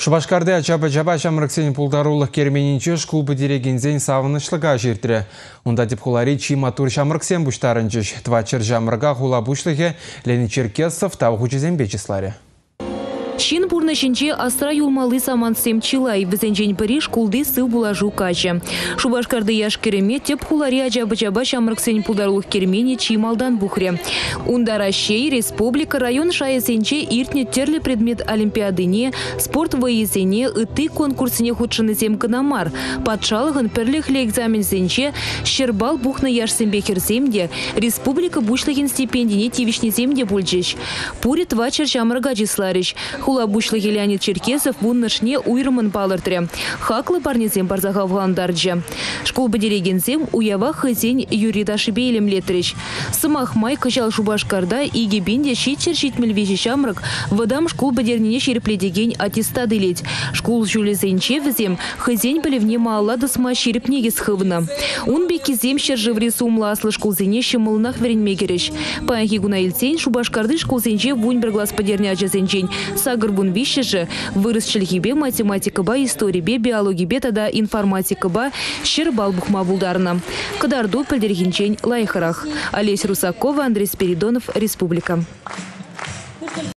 Шубашкарды ачаба-жаба шамрыксен пулдарулық керменінче шкулбы дерегензен савынышлыға жертірі. Онда деп хулари чиматур шамрыксен бұштарынчыш. Твачыр жамырға хула бұшлығы Лени Черкесов тауғу жезен бечіслары. Чин пурнашинче астра юлмалы самансем чилай, візенжен Париж кулды сыв булажу кача. Шубашкарды яш кереме теп хулари аджаба-джаба шамрыксен пулдарлық кермени чималдан бухре. Ундаращей республика район шаясенче иртне терлі предмет олимпиадыне, спорт выезене, ыты конкурсыне худшынызем канамар. Патшалығын перліхлі экзамensенче щербал бухна яшсембе херсемде, республика бушлығын стипендине тивишнеземде бульчеш. Пури твачер шамрыга жисларыш. Хула бушлығы Леонид Черкесов вуннашне уйрымын палыртыры. Хаклы парнезем барзаға вғандарджа. Школ бедерегензем уява хызен юрида шибейлем летріш. Сымах май кыжал Шубашкарда иге бенде шитчер шитмелвежі шамрык вадам школ бедернене шерепледеген аттестады лет. Школ жулезенче візем хызен білевне маалады сма шерепнеге схывна. Он бекезем шержеври сумласлы школзене шымылнах веренмегереш. Паяхи гунаилсен Шубашкарды школзенче вунь берглас падерне аджазенчен. Сагырбун вишежі вырыс шелхибе математика ба, история бе, биология бе, тада информатика ба, щербал бухма булдарна. Кадарду пельдергенчен лайхарах. Олесь Русакова, Андрей Спиридонов, Республика.